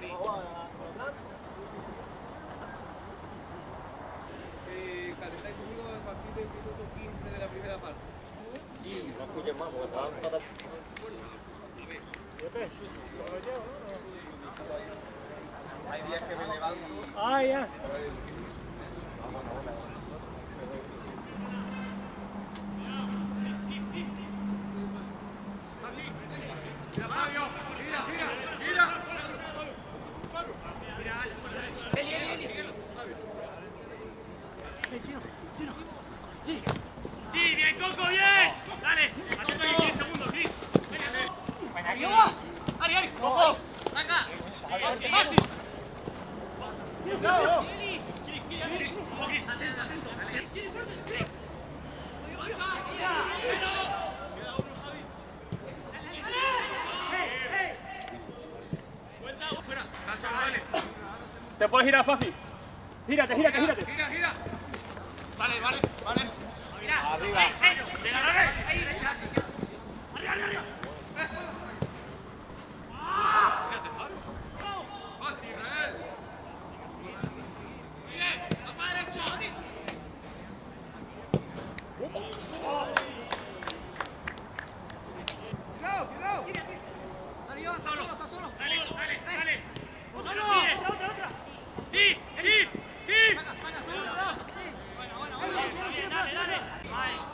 Calentáis conmigo a partir del minuto 15 de la primera parte. Y no escuches más, porque te van a empatar. Hay días que me levanto. Ah, ya. Sí, bien, Coco, bien. Dale, atento ahí 10 segundos, Cris. Ari, Ari, ojo. Saca. Fácil. Cuidado. Te puedes girar fácil. Gírate, gírate, gírate. Gira. Vale. Mira. Arriba. Ahí. Arriba. Fácil, Israel. Bien, toma derecha. Cuidado. Está solo. Dale. Otra. Sí. Saca, solo. Bueno. Dale.